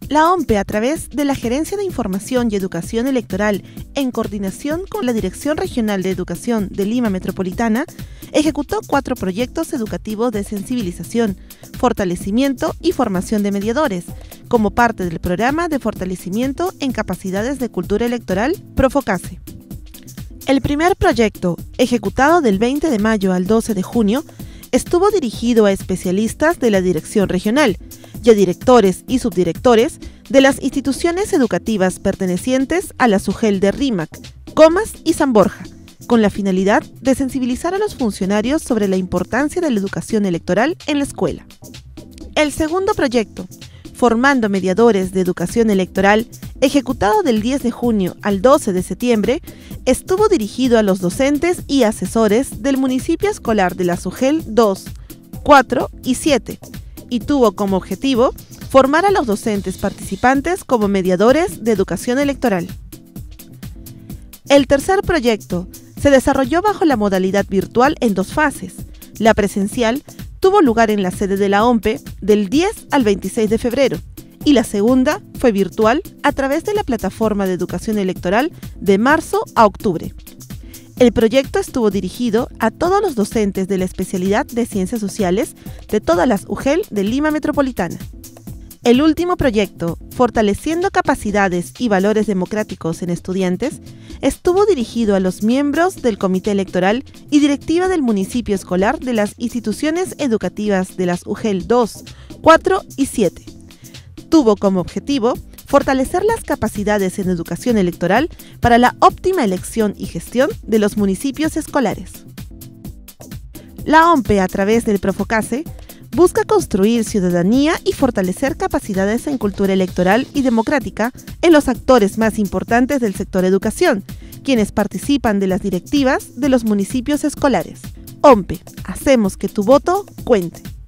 La OMPE, a través de la Gerencia de Información y Educación Electoral, en coordinación con la Dirección Regional de Educación de Lima Metropolitana, ejecutó 4 proyectos educativos de sensibilización, fortalecimiento y formación de mediadores, como parte del programa de fortalecimiento en capacidades de cultura electoral Profocase. El primer proyecto, ejecutado del 20 de mayo al 12 de junio, estuvo dirigido a especialistas de la Dirección Regional y a directores y subdirectores de las instituciones educativas pertenecientes a la SUGEL de Rímac, Comas y San Borja, con la finalidad de sensibilizar a los funcionarios sobre la importancia de la educación electoral en la escuela. El segundo proyecto, Formando Mediadores de Educación Electoral, ejecutado del 10 de junio al 12 de septiembre, estuvo dirigido a los docentes y asesores del municipio escolar de la SUGEL 2, 4 y 7, y tuvo como objetivo formar a los docentes participantes como mediadores de educación electoral. El tercer proyecto se desarrolló bajo la modalidad virtual en 2 fases. La presencial tuvo lugar en la sede de la OMPE del 10 al 26 de febrero y la segunda fue virtual a través de la plataforma de educación electoral de marzo a octubre. El proyecto estuvo dirigido a todos los docentes de la especialidad de Ciencias Sociales de todas las UGEL de Lima Metropolitana. El último proyecto, Fortaleciendo Capacidades y Valores Democráticos en Estudiantes, estuvo dirigido a los miembros del Comité Electoral y Directiva del Municipio Escolar de las instituciones educativas de las UGEL 2, 4 y 7. Tuvo como objetivo fortalecer las capacidades en educación electoral para la óptima elección y gestión de los municipios escolares. La OMPE, a través del Profocase, busca construir ciudadanía y fortalecer capacidades en cultura electoral y democrática en los actores más importantes del sector educación, quienes participan de las directivas de los municipios escolares. OMPE, hacemos que tu voto cuente.